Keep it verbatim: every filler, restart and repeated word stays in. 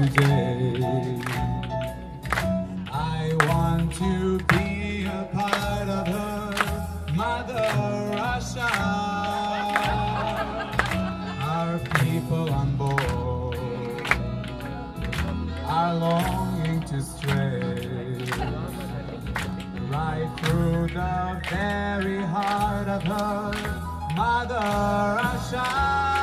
today. I want to be a part of her, Mother Russia. Our people on board are longing to stray right through the very heart of her, Mother Russia.